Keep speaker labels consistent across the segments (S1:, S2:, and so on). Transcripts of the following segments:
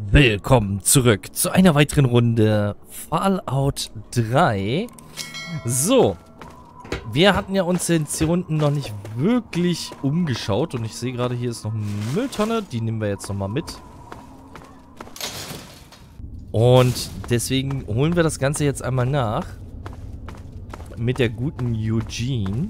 S1: Willkommen zurück zu einer weiteren Runde Fallout 3. So, wir hatten ja uns jetzt hier unten noch nicht wirklich umgeschaut und ich sehe gerade, hier ist noch eine Mülltonne, die nehmen wir jetzt nochmal mit. Und deswegen holen wir das Ganze jetzt einmal nach mit der guten Eugene.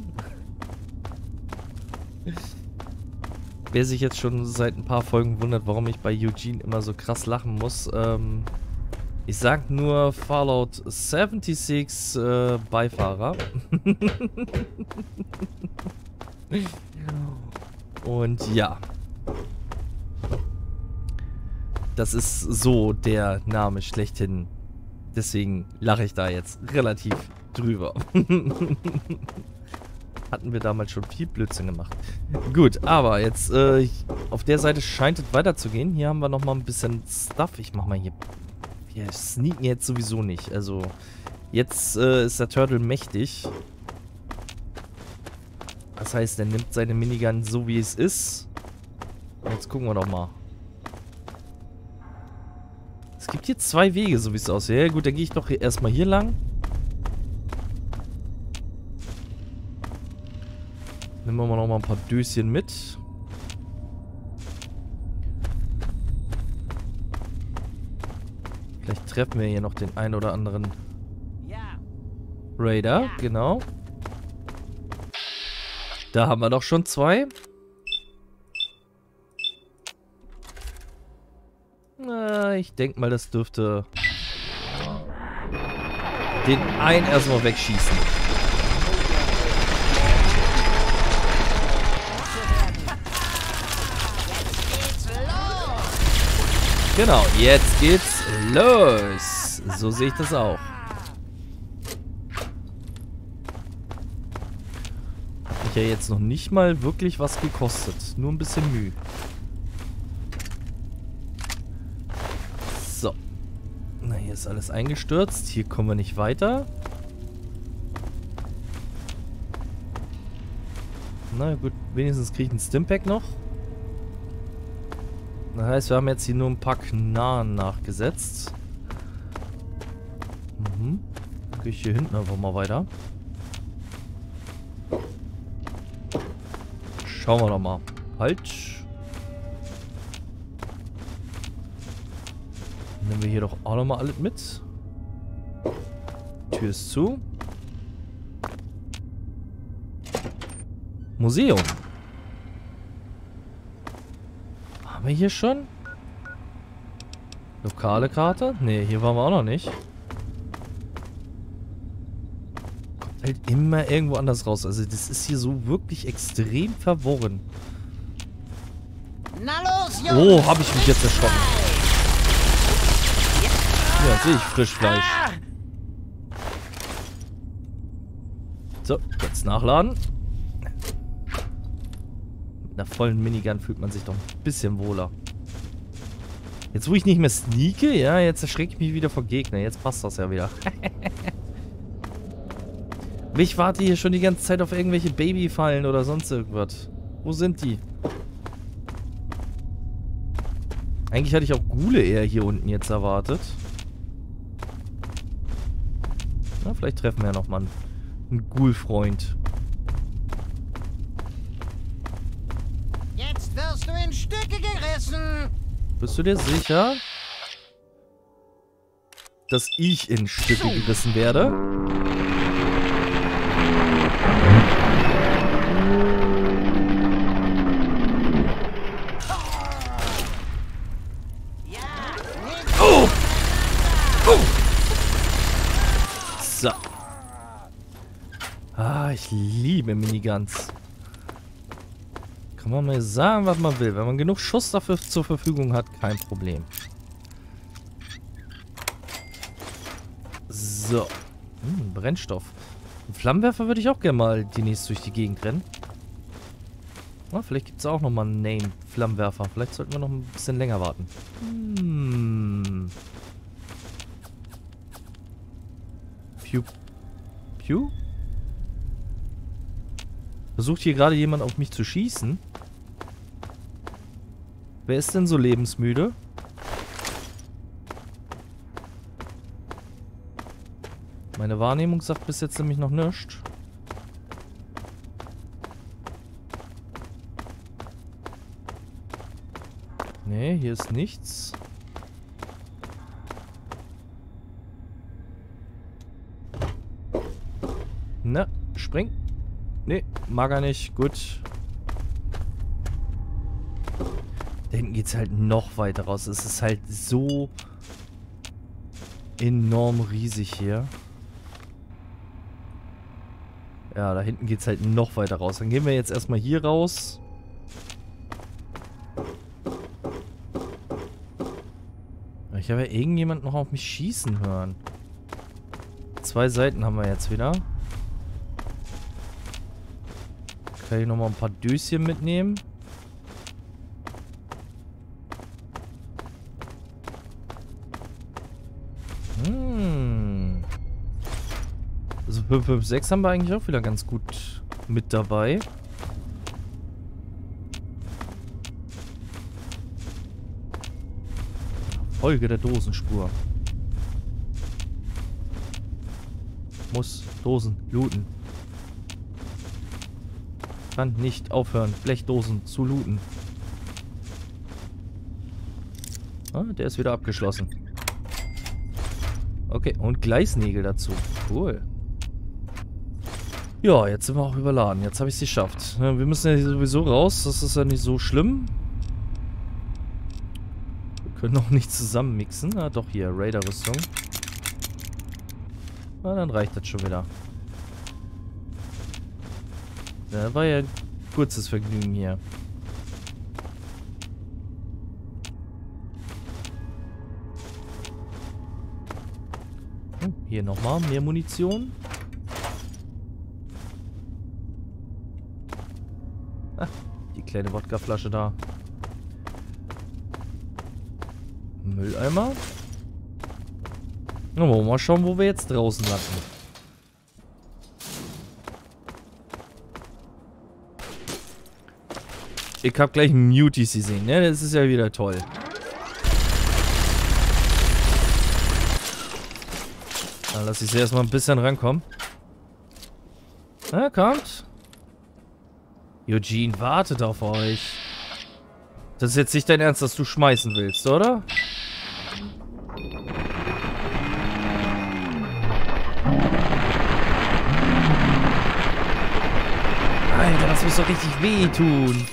S1: Wer sich jetzt schon seit ein paar Folgen wundert, warum ich bei Eugene immer so krass lachen muss, ich sag nur Fallout 76 Beifahrer. Und ja. Das ist so der Name schlechthin. Deswegen lache ich da jetzt relativ drüber. Hatten wir damals schon viel Blödsinn gemacht. Gut, aber jetzt auf der Seite scheint es weiterzugehen. Hier haben wir nochmal ein bisschen Stuff. Ich mach mal hier... Wir sneaken jetzt sowieso nicht. Also, jetzt ist der Turtle mächtig. Das heißt, er nimmt seine Minigun so, wie es ist. Jetzt gucken wir doch mal. Es gibt hier zwei Wege, so wie es aussieht. Ja, gut, dann gehe ich doch erstmal hier lang. Nehmen wir mal noch mal ein paar Döschen mit. Vielleicht treffen wir hier noch den einen oder anderen Raider. Genau. Da haben wir doch schon zwei. Na, ich denke mal, das dürfte den einen erstmal wegschießen. Genau, jetzt geht's los. So sehe ich das auch. Hat mich ja jetzt noch nicht mal wirklich was gekostet. Nur ein bisschen Mühe. So. Na, hier ist alles eingestürzt. Hier kommen wir nicht weiter. Na gut, wenigstens kriege ich einen Stimpack noch. Das heißt, wir haben jetzt hier nur ein paar Knarren nachgesetzt. Mhm. Dann gehe ich hier hinten einfach mal weiter. Schauen wir doch mal. Halt. Nehmen wir hier doch auch nochmal alles mit. Tür ist zu. Museum. Haben wir hier schon? Lokale Karte? Ne, hier waren wir auch noch nicht. Kommt halt immer irgendwo anders raus. Also das ist hier so wirklich extrem verworren.
S2: Na los, Jungs!
S1: Oh, habe ich mich jetzt erschrocken. Ja, sehe ich Frischfleisch. So, jetzt nachladen. Mit einer vollen Minigun fühlt man sich doch ein bisschen wohler. Jetzt, wo ich nicht mehr sneake, ja, jetzt erschrecke ich mich wieder vor Gegnern. Jetzt passt das ja wieder. Ich warte hier schon die ganze Zeit auf irgendwelche Babyfallen oder sonst irgendwas. Wo sind die? Eigentlich hatte ich auch Ghule eher hier unten jetzt erwartet. Na, vielleicht treffen wir ja noch mal einen Ghoul-Freund.
S2: Jetzt wirst du in Stücke gerissen!
S1: Bist du dir sicher, dass ich in Stücke gerissen werde? Oh! Oh! So. Ah, ich liebe Miniguns. Kann man mal sagen, was man will. Wenn man genug Schuss dafür zur Verfügung hat, kein Problem. So. Brennstoff. Einen Flammenwerfer würde ich auch gerne mal demnächst durch die Gegend rennen. Na, vielleicht gibt es auch nochmal einen Name-Flammenwerfer. Vielleicht sollten wir noch ein bisschen länger warten. Pew. Pew? Versucht hier gerade jemand auf mich zu schießen? Wer ist denn so lebensmüde? Meine Wahrnehmung sagt bis jetzt nämlich noch nichts. Nee, hier ist nichts. Na, spring. Nee, mag er nicht. Gut. Da hinten geht es halt noch weiter raus. Es ist halt so enorm riesig hier. Ja, da hinten geht es halt noch weiter raus. Dann gehen wir jetzt erstmal hier raus. Ich habe ja irgendjemand noch auf mich schießen hören. 2 Seiten haben wir jetzt wieder. Kann ich nochmal ein paar Döschen mitnehmen. Also 556 haben wir eigentlich auch wieder ganz gut mit dabei. Folge der Dosenspur. Muss Dosen looten. Kann nicht aufhören, Blechdosen zu looten. Ah, der ist wieder abgeschlossen. Okay, und Gleisnägel dazu. Cool. Ja, jetzt sind wir auch überladen. Jetzt habe ich es geschafft. Wir müssen ja sowieso raus. Das ist ja nicht so schlimm. Wir können auch nicht zusammen mixen. Ah, doch hier, Raider-Rüstung. Na, dann reicht das schon wieder. Ja, war ja ein kurzes Vergnügen hier. Hier nochmal mehr Munition. Ah, die kleine Wodkaflasche da. Mülleimer. Na, wollen wir mal schauen, wo wir jetzt draußen landen. Ich habe gleich Muties gesehen, ne? Das ist ja wieder toll. Dann lass ich sie erstmal ein bisschen rankommen. Na, kommt. Eugene wartet auf euch. Das ist jetzt nicht dein Ernst, dass du schmeißen willst, oder? Alter, das muss doch richtig wehtun.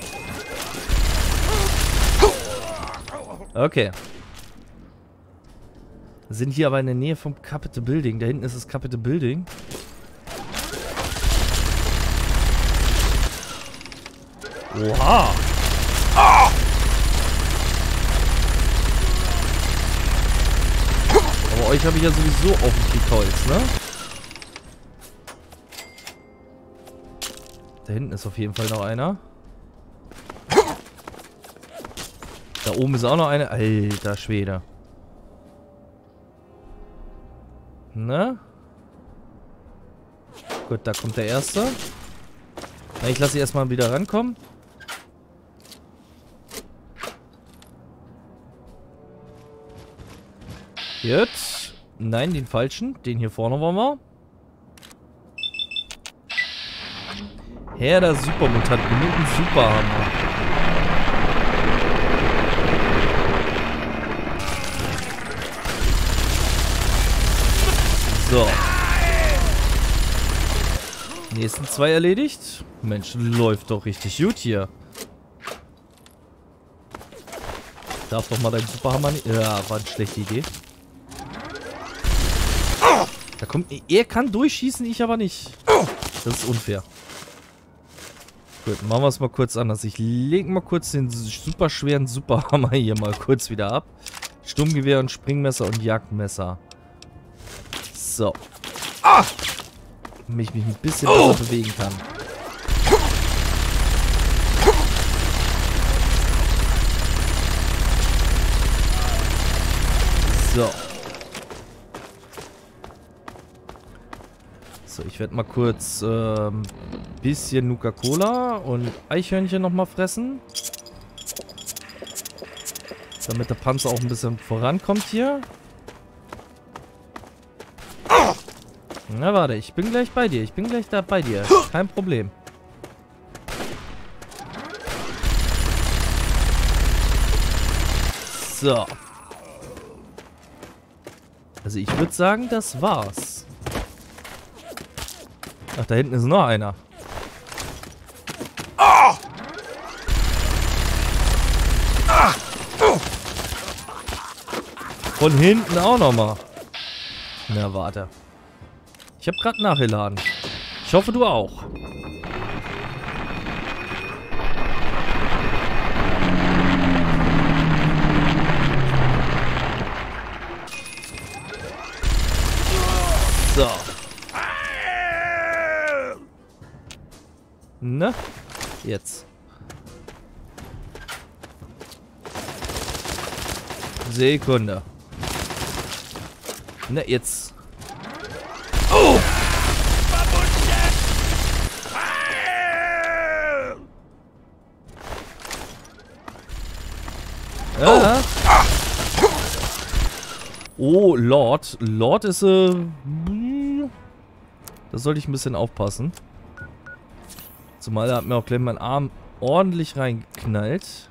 S1: Okay. Sind hier aber in der Nähe vom Capitol Building. Da hinten ist das Capitol Building. Oha! Ah! Aber euch habe ich ja sowieso auf dem Kickholz, ne? Da hinten ist auf jeden Fall noch einer. Da oben ist auch noch eine. Alter Schwede. Ne? Gut, da kommt der erste. Na, ich lasse sie erstmal wieder rankommen. Jetzt. Nein, den falschen. Den hier vorne wollen wir. Herr der Supermutanten mit dem Superhammer. So. Nächsten 2 erledigt. Mensch, läuft doch richtig gut hier. Darf doch mal dein Superhammer nicht... Ja, war eine schlechte Idee. Da kommt... Er kann durchschießen, ich aber nicht. Das ist unfair. Gut, machen wir es mal kurz anders. Ich lege mal kurz den super schweren Superhammer hier mal kurz wieder ab. Sturmgewehr und Springmesser und Jagdmesser. So. Ah! Damit ich mich ein bisschen besser bewegen kann. So. So, ich werde mal kurz bisschen Nuka-Cola und Eichhörnchen nochmal fressen. Damit der Panzer auch ein bisschen vorankommt hier. Na, warte, ich bin gleich bei dir. Ich bin gleich da bei dir. Kein Problem. So. Also ich würde sagen, das war's. Ach, da hinten ist noch einer. Von hinten auch nochmal. Na, warte. Ich habe gerade nachgeladen. Ich hoffe, du auch. So. Na, jetzt. Sekunde. Na, jetzt. Oh! Ja. Oh, Lord. Lord ist, da sollte ich ein bisschen aufpassen. Zumal er hat mir auch gleich meinen Arm ordentlich reingeknallt.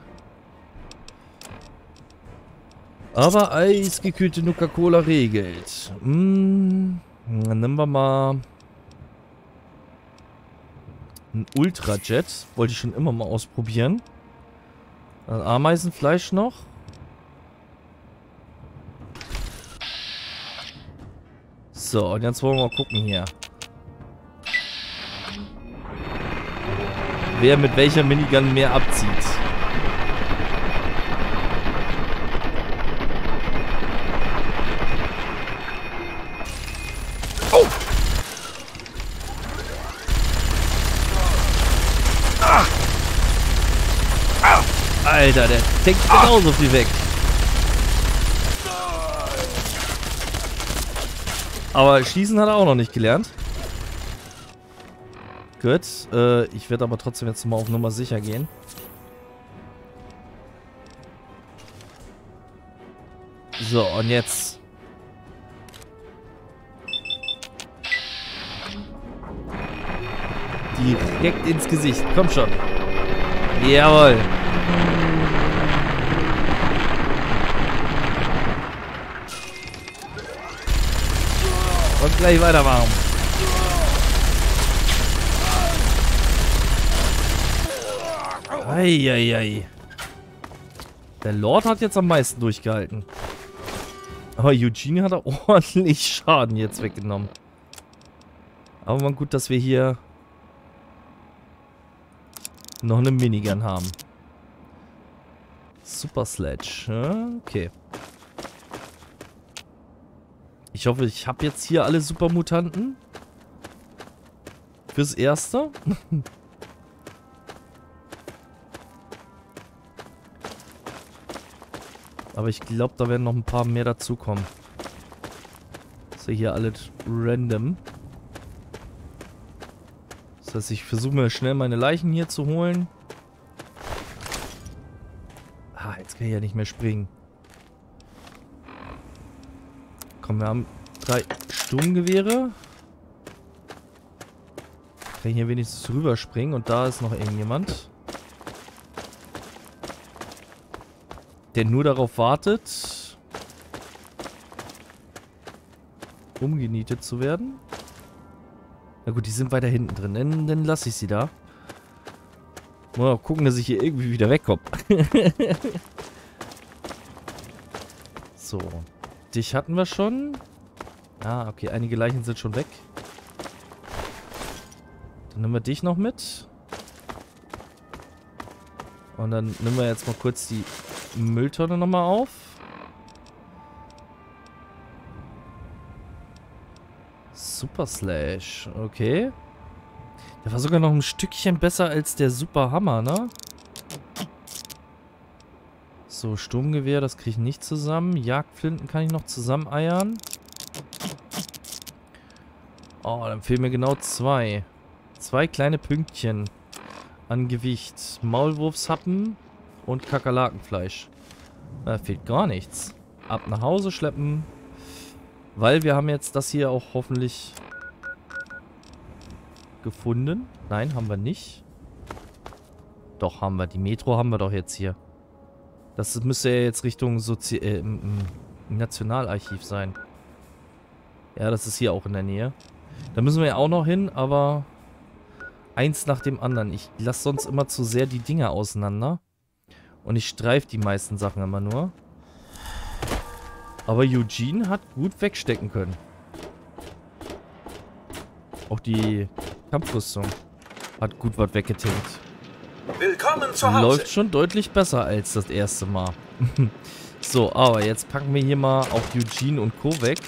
S1: Aber eisgekühlte Nuka-Cola regelt. Dann nehmen wir mal ein Ultrajet. Wollte ich schon immer mal ausprobieren. Dann Ameisenfleisch noch. So, und jetzt wollen wir mal gucken hier. Wer mit welcher Minigun mehr abzieht. Oh! Ah! Ah! Alter, der denkt genauso viel weg. Aber schießen hat er auch noch nicht gelernt. Gut, ich werde aber trotzdem jetzt mal auf Nummer sicher gehen. So, und jetzt. Direkt ins Gesicht. Komm schon. Jawohl. Und gleich weitermachen. Eieiei. Der Lord hat jetzt am meisten durchgehalten. Aber Eugene hat ordentlich Schaden jetzt weggenommen. Aber mal gut, dass wir hier noch eine Minigun haben. Super Sledge. Okay. Ich hoffe, ich habe jetzt hier alle Supermutanten. Fürs Erste. Aber ich glaube, da werden noch ein paar mehr dazukommen. Das ist ja hier alles random. Das heißt, ich versuche mir schnell meine Leichen hier zu holen. Ah, jetzt kann ich ja nicht mehr springen. Komm, wir haben 3 Sturmgewehre. Kann ich hier wenigstens rüberspringen und da ist noch irgendjemand. Der nur darauf wartet, umgenietet zu werden. Na gut, die sind weiter hinten drin. Dann lasse ich sie da. Mal gucken, dass ich hier irgendwie wieder wegkomme. So. Dich hatten wir schon. Ah, okay. Einige Leichen sind schon weg. Dann nehmen wir dich noch mit. Und dann nehmen wir jetzt mal kurz die Mülltonne nochmal auf. Super Slash. Okay. Der war sogar noch ein Stückchen besser als der Super Hammer, ne? So, Sturmgewehr, das kriege ich nicht zusammen. Jagdflinten kann ich noch zusammen eiern. Oh, dann fehlen mir genau 2. 2 kleine Pünktchen an Gewicht. Maulwurfshappen und Kakerlakenfleisch. Da fehlt gar nichts. Ab nach Hause schleppen. Weil wir haben jetzt das hier auch hoffentlich gefunden. Nein, haben wir nicht. Doch, haben wir. Die Metro haben wir doch jetzt hier. Das müsste ja jetzt Richtung Nationalarchiv sein. Ja, das ist hier auch in der Nähe. Da müssen wir ja auch noch hin, aber eins nach dem anderen. Ich lasse sonst immer zu sehr die Dinger auseinander. Und ich streife die meisten Sachen immer nur. Aber Eugene hat gut wegstecken können. Auch die Kampfrüstung hat gut was weggetinkt.
S3: Willkommen zu Hause.
S1: Läuft schon deutlich besser als das erste Mal. So, aber jetzt packen wir hier mal auch Eugene und Co. weg.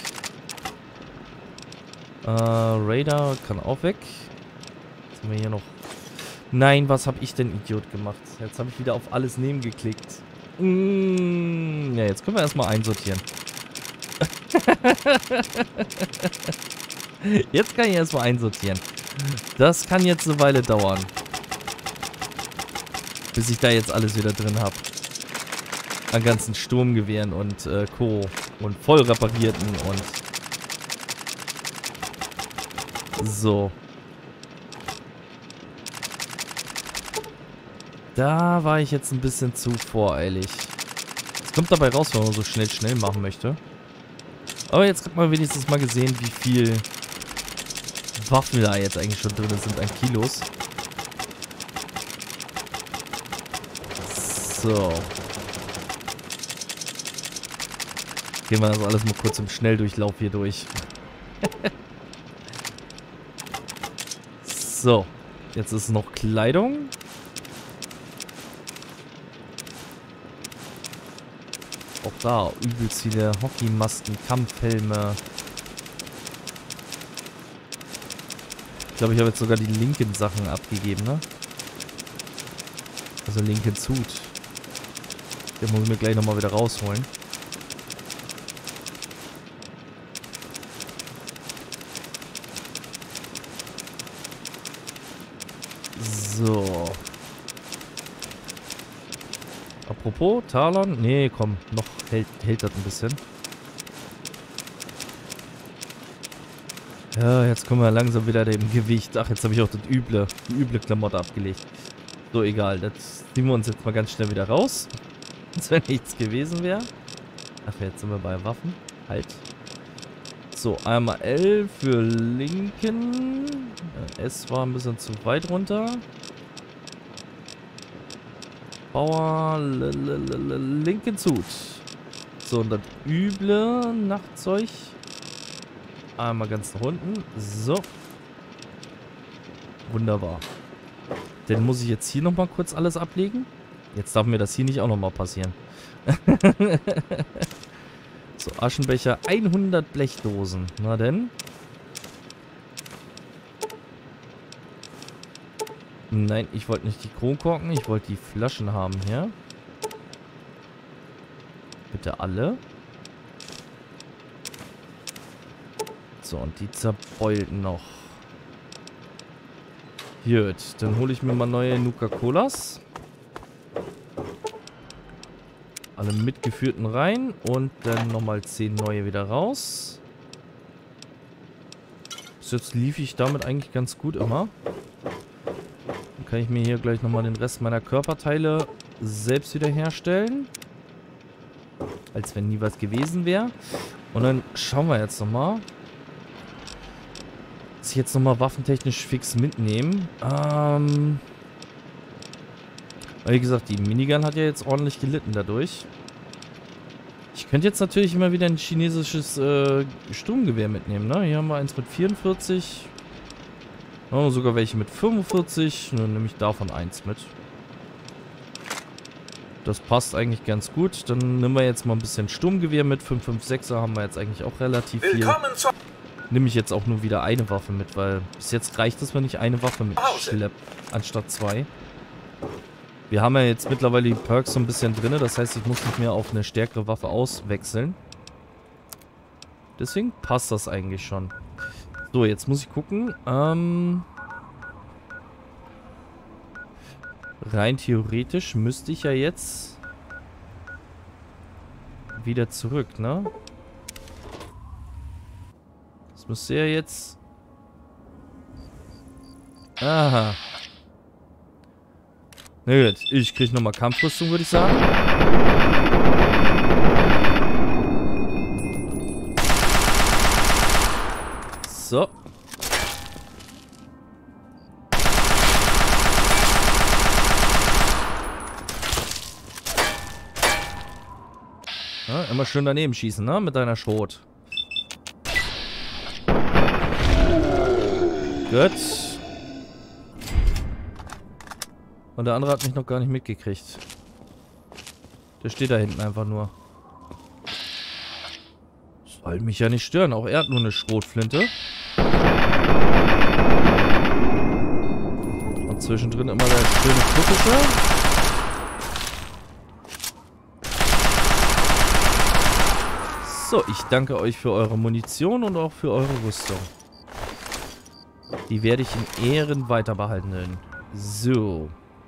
S1: Raider kann auch weg. Jetzt haben wir hier noch... Nein, was habe ich denn Idiot gemacht? Jetzt habe ich wieder auf alles nehmen geklickt. Ja, jetzt können wir erstmal einsortieren. Jetzt kann ich erstmal einsortieren. Das kann jetzt eine Weile dauern. Bis ich da jetzt alles wieder drin habe. An ganzen Sturmgewehren und Co. Und voll reparierten und... So. Da war ich jetzt ein bisschen zu voreilig. Es kommt dabei raus, wenn man so schnell machen möchte. Aber jetzt hat man wenigstens mal gesehen, wie viel Waffen da jetzt eigentlich schon drin sind an Kilos. So. Gehen wir das alles mal kurz im Schnelldurchlauf hier durch. So. Jetzt ist noch Kleidung. Auch da übelst viele Hockeymasken, Kampfhelme. Ich glaube, ich habe jetzt sogar die linken Sachen abgegeben, ne? Also linken Suit. Den muss ich mir gleich nochmal wieder rausholen. So. Apropos, Talon. Nee, komm. Noch hält das ein bisschen. Ja, jetzt kommen wir langsam wieder dem Gewicht. Ach, jetzt habe ich auch die üble Klamotte abgelegt. So, egal. Das ziehen wir uns jetzt mal ganz schnell wieder raus. Als wenn nichts gewesen wäre. Ach, jetzt sind wir bei Waffen. Halt. So, einmal L für linken. S war ein bisschen zu weit runter. Power, linken Suit. So, und das üble Nachtzeug. Einmal ganz nach unten. So. Wunderbar. Dann muss ich jetzt hier nochmal kurz alles ablegen. Jetzt darf mir das hier nicht auch nochmal passieren. So, Aschenbecher. 100 Blechdosen. Na denn. Nein, ich wollte nicht die Kronkorken. Ich wollte die Flaschen haben hier. Bitte alle. So, und die zerbeulten noch. Gut, dann hole ich mir mal neue Nuka-Colas. Alle mitgeführten rein. Und dann nochmal 10 neue wieder raus. Bis jetzt lief ich damit eigentlich ganz gut immer. Dann kann ich mir hier gleich nochmal den Rest meiner Körperteile selbst wieder herstellen. Als wenn nie was gewesen wäre. Und dann schauen wir jetzt nochmal. Was ich jetzt nochmal waffentechnisch fix mitnehmen. Wie gesagt, die Minigun hat ja jetzt ordentlich gelitten dadurch. Ich könnte jetzt natürlich immer wieder ein chinesisches Sturmgewehr mitnehmen, ne? Hier haben wir eins mit 44. Oh, sogar welche mit 45. Dann nehme ich davon eins mit. Das passt eigentlich ganz gut. Dann nehmen wir jetzt mal ein bisschen Sturmgewehr mit. 5,56er haben wir jetzt eigentlich auch relativ viel. Nehme ich jetzt auch nur wieder eine Waffe mit, weil bis jetzt reicht es, wenn ich eine Waffe mitschleppe, anstatt 2. Wir haben ja jetzt mittlerweile die Perks so ein bisschen drin, das heißt, ich muss nicht mehr auf eine stärkere Waffe auswechseln. Deswegen passt das eigentlich schon. So, jetzt muss ich gucken. Rein theoretisch müsste ich ja jetzt wieder zurück, ne? Das müsste ja jetzt Aha. Na gut, ich krieg nochmal Kampfrüstung, würde ich sagen. So. Ja, immer schön daneben schießen, ne? Mit deiner Schrot. Gut. Und der andere hat mich noch gar nicht mitgekriegt. Der steht da hinten einfach nur. Soll mich ja nicht stören. Auch er hat nur eine Schrotflinte. Und zwischendrin immer der schöne Kritische. So, ich danke euch für eure Munition und auch für eure Rüstung. Die werde ich in Ehren weiter behalten. So.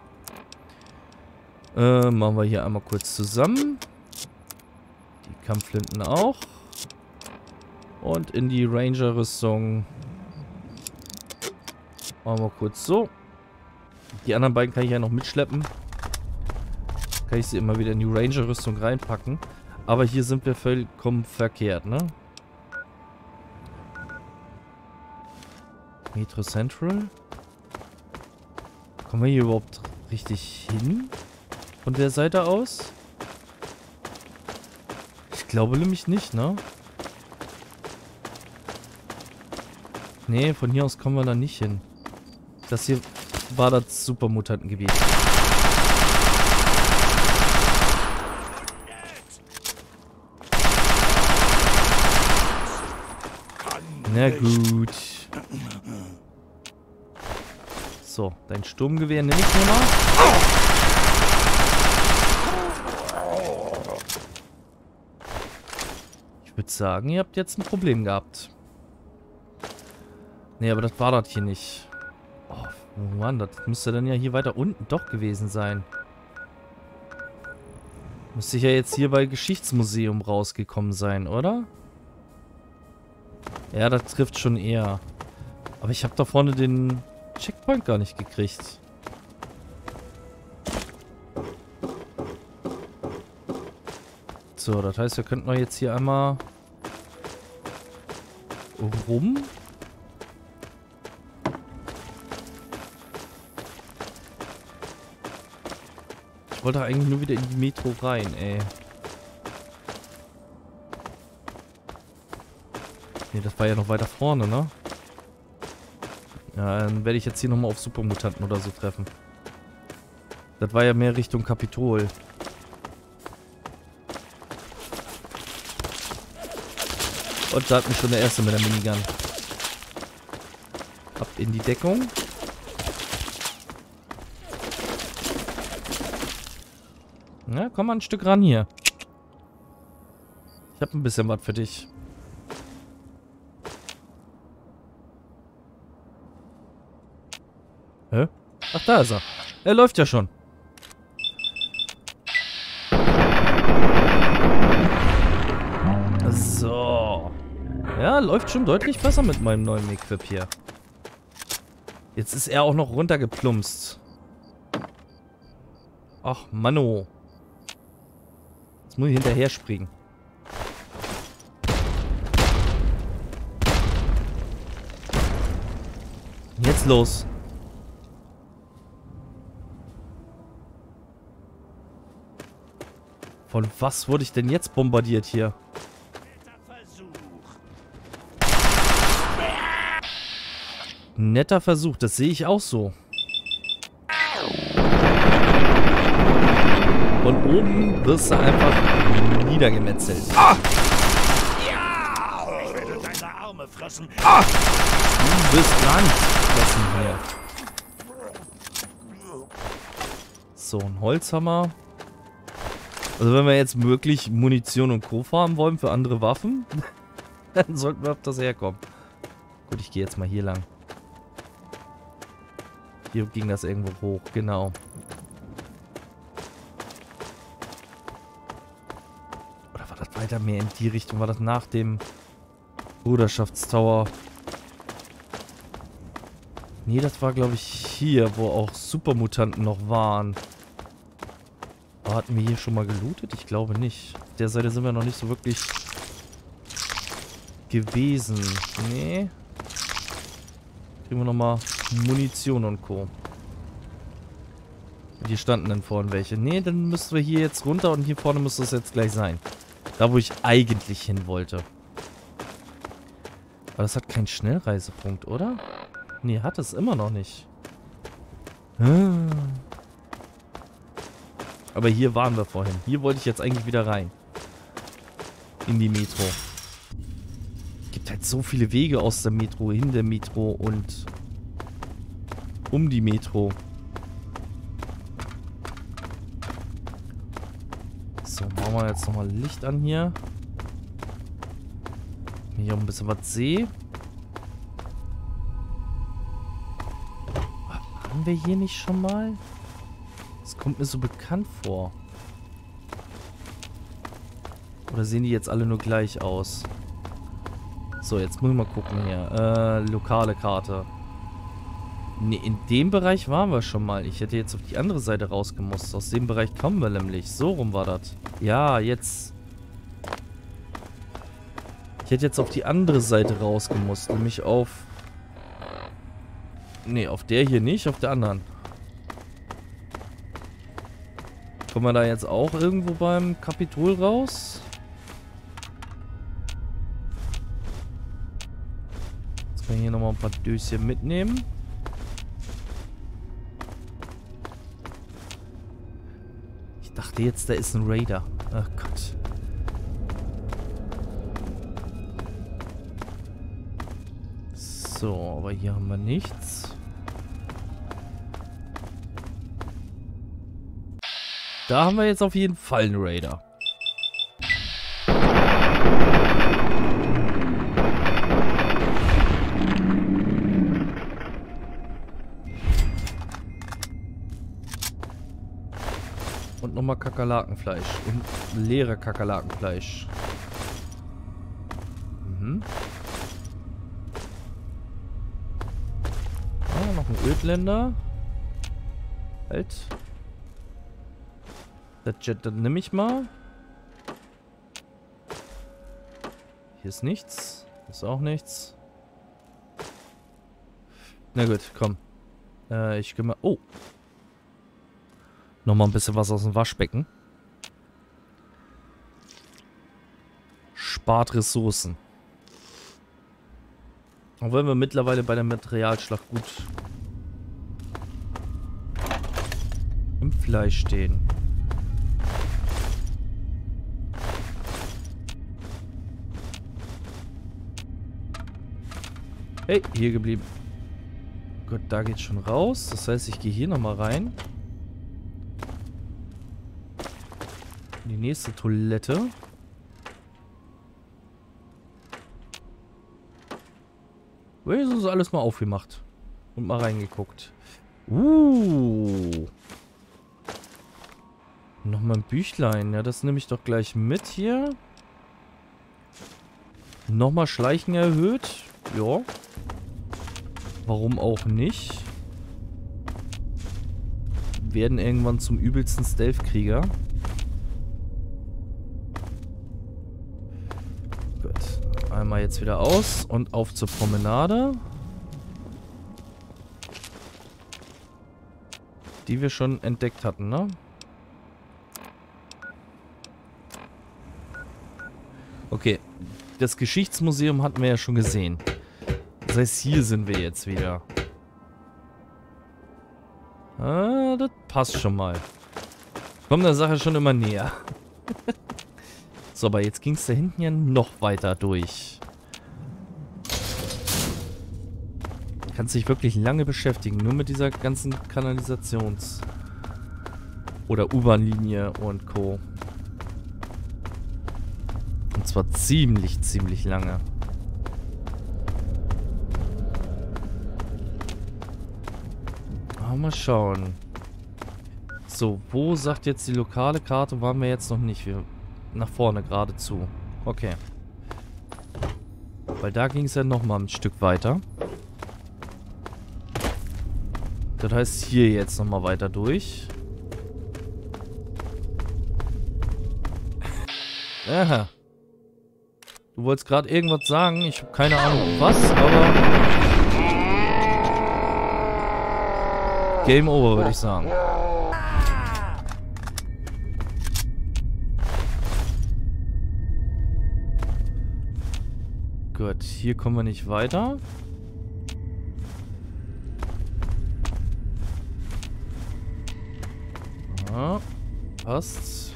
S1: Machen wir hier einmal kurz zusammen. Die Kampfflinten auch. Und in die Ranger-Rüstung. Machen wir kurz so. Die anderen beiden kann ich ja noch mitschleppen. Kann ich sie immer wieder in die Ranger-Rüstung reinpacken. Aber hier sind wir vollkommen verkehrt, ne? Metro Central? Kommen wir hier überhaupt richtig hin? Von der Seite aus? Ich glaube nämlich nicht, ne? Nee, von hier aus kommen wir da nicht hin. Das hier war das Supermutantengebiet. Na gut. So, dein Sturmgewehr nehme ich mir mal. Ich würde sagen, ihr habt jetzt ein Problem gehabt. Nee, aber das war das hier nicht. Oh, Mann, das müsste dann ja hier weiter unten doch gewesen sein. Müsste ich ja jetzt hier bei Geschichtsmuseum rausgekommen sein, oder? Ja, das trifft schon eher. Aber ich habe da vorne den Checkpoint gar nicht gekriegt. So, das heißt, wir könnten jetzt hier einmal rum. Ich wollte eigentlich nur wieder in die Metro rein, ey. Ne, das war ja noch weiter vorne, ne? Ja, dann werde ich jetzt hier nochmal auf Supermutanten oder so treffen. Das war ja mehr Richtung Kapitol. Und da hat mich schon der Erste mit der Minigun. Ab in die Deckung. Na, komm mal ein Stück ran hier. Ich habe ein bisschen was für dich. Hä? Ach, da ist er. Er läuft ja schon. So. Ja, läuft schon deutlich besser mit meinem neuen Equip hier. Jetzt ist er auch noch runtergeplumpst. Ach, Manno. Jetzt muss ich hinterher springen. Jetzt los. Von was wurde ich denn jetzt bombardiert hier? Netter Versuch, das sehe ich auch so. Von oben wirst du einfach niedergemetzelt. Ah!
S4: Ja! Ich werde deine Arme fressen.
S1: Ah! Du wirst gar nicht fressen hier. So, ein Holzhammer. Also wenn wir jetzt wirklich Munition und Co. haben wollen für andere Waffen, dann sollten wir auf das herkommen. Gut, ich gehe jetzt mal hier lang. Hier ging das irgendwo hoch, genau. Oder war das weiter mehr in die Richtung? War das nach dem Bruderschaftstower? Nee, das war, glaube ich, hier, wo auch Supermutanten noch waren. Aber hatten wir hier schon mal gelootet? Ich glaube nicht. Auf der Seite sind wir noch nicht so wirklich gewesen. Nee. Kriegen wir nochmal Munition und Co. Und hier standen dann vorne welche. Nee, dann müssten wir hier jetzt runter und hier vorne müsste es jetzt gleich sein. Da, wo ich eigentlich hin wollte. Aber das hat keinen Schnellreisepunkt, oder? Nee, hat es immer noch nicht. Aber hier waren wir vorhin. Hier wollte ich jetzt eigentlich wieder rein. In die Metro. Es gibt halt so viele Wege aus der Metro, hin der Metro und um die Metro. So, machen wir jetzt nochmal Licht an hier. Hier auch ein bisschen was sehe. Waren wir hier nicht schon mal? Das kommt mir so bekannt vor. Oder sehen die jetzt alle nur gleich aus? So, jetzt muss ich mal gucken hier. Lokale Karte. Ne, in dem Bereich waren wir schon mal. Ich hätte jetzt auf die andere Seite rausgemusst. Aus dem Bereich kommen wir nämlich. So rum war das. Ja, jetzt. Ich hätte jetzt auf die andere Seite rausgemusst. Nämlich auf... Ne, auf der hier nicht. Auf der anderen. Kommen wir da jetzt auch irgendwo beim Kapitol raus? Jetzt kann ich hier nochmal ein paar Döschen mitnehmen. Ich dachte jetzt, da ist ein Raider. Ach Gott. So, aber hier haben wir nichts. Da haben wir jetzt auf jeden Fall einen Raider. Und nochmal Kakerlakenfleisch. Und leere Kakerlakenfleisch. Mhm. Ah, noch ein Ödländer. Halt. Das Jet, dann nehme ich mal. Hier ist nichts. Hier ist auch nichts. Na gut, komm. Ich gehe mal... Oh. Nochmal ein bisschen was aus dem Waschbecken. Spart Ressourcen. Auch wenn wir mittlerweile bei der Materialschlacht gut im Fleisch stehen. Hey, hier geblieben. Gut, da geht's schon raus. Das heißt, ich gehe hier nochmal rein. Die nächste Toilette. Wenigstens ist alles mal aufgemacht. Und mal reingeguckt. Nochmal ein Büchlein. Ja, das nehme ich doch gleich mit hier. Nochmal Schleichen erhöht. Ja. Warum auch nicht? Werden irgendwann zum übelsten Stealth-Krieger. Gut. Einmal jetzt wieder aus und auf zur Promenade. Die wir schon entdeckt hatten, ne? Okay. Das Geschichtsmuseum hatten wir ja schon gesehen. Das heißt, hier sind wir jetzt wieder. Ah, das passt schon mal. Kommt der Sache schon immer näher. So, aber jetzt ging es da hinten ja noch weiter durch. Kannst dich wirklich lange beschäftigen. Nur mit dieser ganzen Kanalisations- oder U-Bahn-Linie und Co. Und zwar ziemlich lange. Mal schauen. So, wo sagt jetzt die lokale Karte? Waren wir jetzt noch nicht. Wir nach vorne geradezu. Okay. Weil da ging es ja nochmal ein Stück weiter. Das heißt hier jetzt nochmal weiter durch. Aha. Du wolltest gerade irgendwas sagen. Ich habe keine Ahnung was, aber... Game over, würde ich sagen. Gut, hier kommen wir nicht weiter. Ja, passt.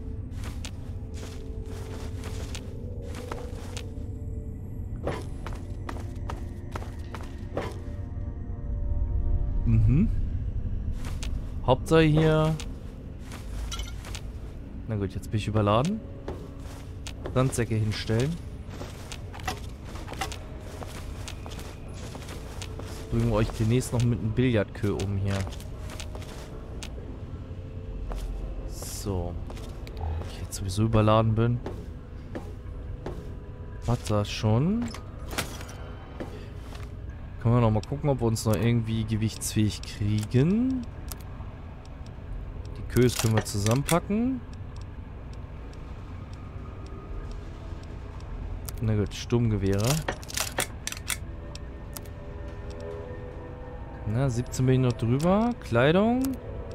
S1: Mhm. Hauptsache hier... Na gut, jetzt bin ich überladen. Sandsäcke hinstellen. Jetzt bringen wir euch demnächst noch mit einem Billardkö um hier. So. Ich jetzt sowieso überladen bin. Hat das schon. Können wir noch mal gucken, ob wir uns noch irgendwie gewichtsfähig kriegen. Die Kös können wir zusammenpacken. Na gut, Sturmgewehre. Na, 17 bin ich noch drüber. Kleidung.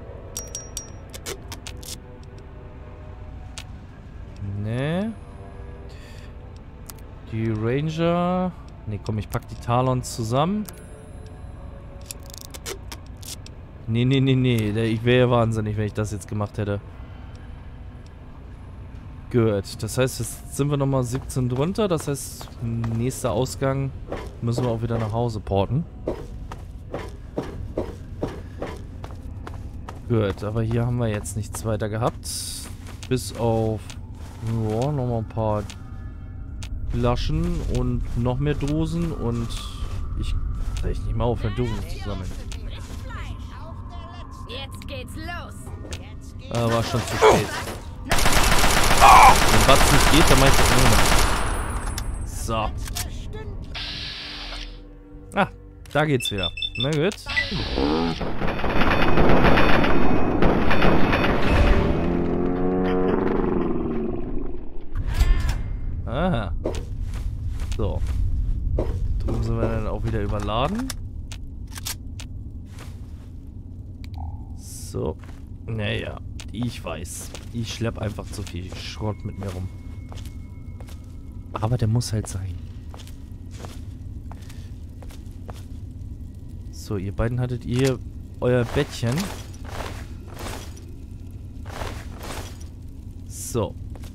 S1: Ne. Die Ranger. Ne, komm, ich pack die Talons zusammen. Nee. Ich wäre ja wahnsinnig, wenn ich das jetzt gemacht hätte. Gut, das heißt, jetzt sind wir nochmal 17 drunter. Das heißt, nächster Ausgang müssen wir auch wieder nach Hause porten. Gut, aber hier haben wir jetzt nichts weiter gehabt. Bis auf... Ja, nochmal ein paar Flaschen und noch mehr Dosen und ich kann echt nicht mal aufhören, Dosen zu sammeln.
S5: Jetzt geht's los.
S1: War schon zu spät. Wenn was nicht geht, dann mach ich das nur noch. So. Ah, da geht's wieder. Na gut. Aha. So. Drüben sind wir dann auch wieder überladen. So. Naja, ich weiß. Ich schlepp einfach zu viel Schrott mit mir rum. Aber der muss halt sein. So, ihr beiden hattet ihr euer Bettchen. So.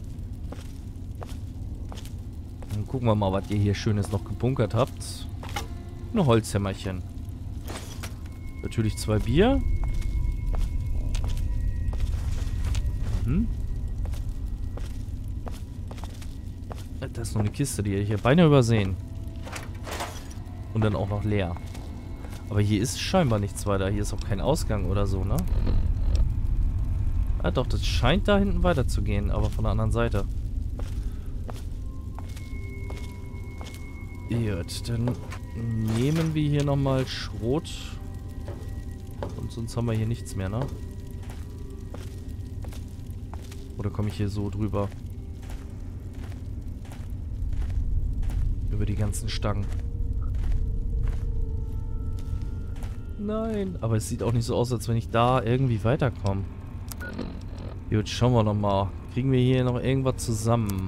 S1: Dann gucken wir mal, was ihr hier Schönes noch gebunkert habt. Ein Holzhämmerchen. Natürlich 2 Bier. Das ist noch eine Kiste, die ihr hier beinahe übersehen. Und dann auch noch leer. Aber hier ist scheinbar nichts weiter. Hier ist auch kein Ausgang oder so, ne? Ah doch, das scheint da hinten weiterzugehen, aber von der anderen Seite. Gut, dann nehmen wir hier nochmal Schrot. Und sonst haben wir hier nichts mehr, ne? Oder komme ich hier so drüber? Über die ganzen Stangen. Nein, aber es sieht auch nicht so aus, als wenn ich da irgendwie weiterkomme. Gut, schauen wir nochmal. Kriegen wir hier noch irgendwas zusammen?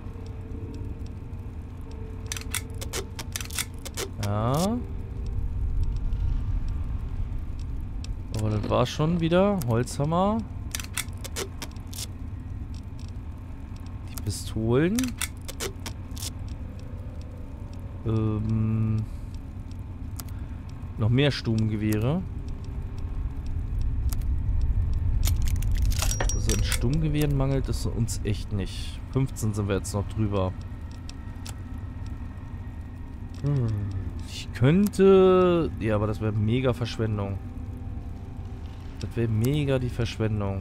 S1: Ja. Aber das war schon wieder. Holzhammer. Die Pistolen. Noch mehr Sturmgewehre. Also in Sturmgewehren mangelt es uns echt nicht. 15 sind wir jetzt noch drüber. Ich könnte... Ja, aber das wäre mega Verschwendung. Das wäre mega die Verschwendung.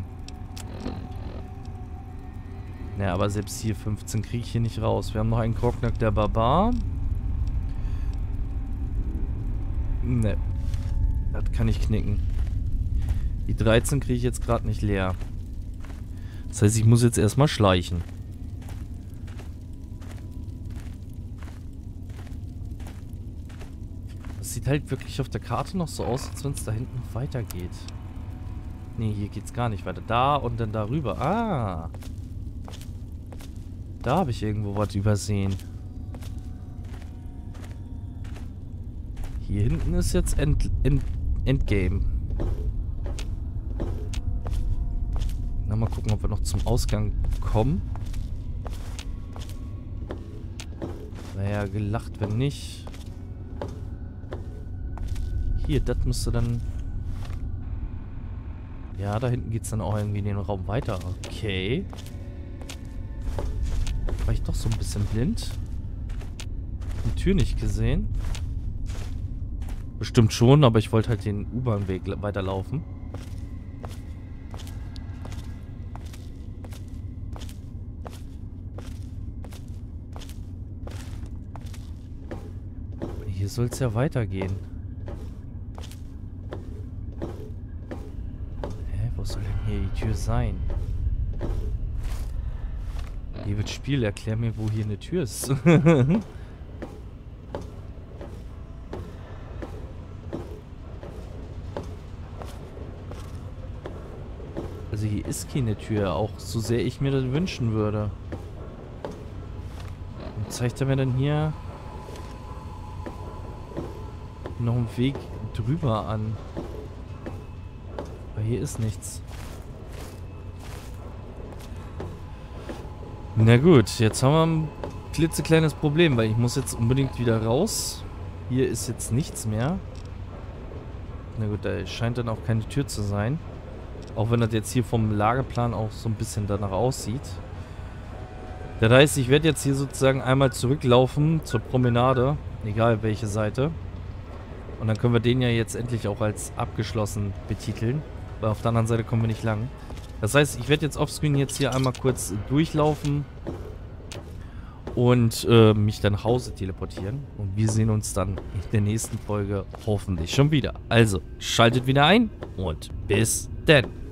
S1: Naja, aber selbst hier 15 kriege ich hier nicht raus. Wir haben noch einen Krognak der Barbar. Ne. Das kann ich knicken. Die 13 kriege ich jetzt gerade nicht leer. Das heißt, ich muss jetzt erstmal schleichen. Das sieht halt wirklich auf der Karte noch so aus, als wenn es da hinten noch weitergeht. Nee, hier geht's gar nicht weiter. Da und dann darüber. Ah. Da habe ich irgendwo was übersehen. Hier hinten ist jetzt Endgame. Na, mal gucken, ob wir noch zum Ausgang kommen. Naja, gelacht, wenn nicht. Hier, das müsste dann... Ja, da hinten geht es dann auch irgendwie in den Raum weiter. Okay. War ich doch so ein bisschen blind? Die Tür nicht gesehen. Bestimmt schon, aber ich wollte halt den U-Bahn-Weg weiterlaufen. Hier soll es ja weitergehen. Hä, wo soll denn hier die Tür sein? Liebes Spiel, erklär mir, wo hier eine Tür ist. Also hier ist keine Tür, auch so sehr ich mir das wünschen würde. Und zeigt er mir dann hier noch einen Weg drüber an. Aber hier ist nichts. Na gut, jetzt haben wir ein klitzekleines Problem, weil ich muss jetzt unbedingt wieder raus. Hier ist jetzt nichts mehr. Na gut, da scheint dann auch keine Tür zu sein. Auch wenn das jetzt hier vom Lageplan auch so ein bisschen danach aussieht. Das heißt, ich werde jetzt hier sozusagen einmal zurücklaufen zur Promenade. Egal welche Seite. Und dann können wir den ja jetzt endlich auch als abgeschlossen betiteln. Weil auf der anderen Seite kommen wir nicht lang. Das heißt, ich werde jetzt offscreen jetzt hier einmal kurz durchlaufen. Und mich dann nach Hause teleportieren. Und wir sehen uns dann in der nächsten Folge hoffentlich schon wieder. Also, schaltet wieder ein und bis dann.